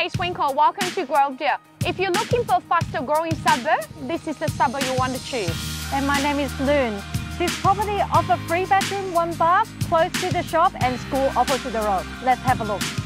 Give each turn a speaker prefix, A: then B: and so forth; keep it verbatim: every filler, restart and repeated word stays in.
A: Hayeswinckle, welcome to Grovedale. If you're looking for a faster growing suburb, this is the suburb you want to choose.
B: And my name is Luen. This property offers three bedroom, one bath, close to the shop and school opposite the road. Let's have a look.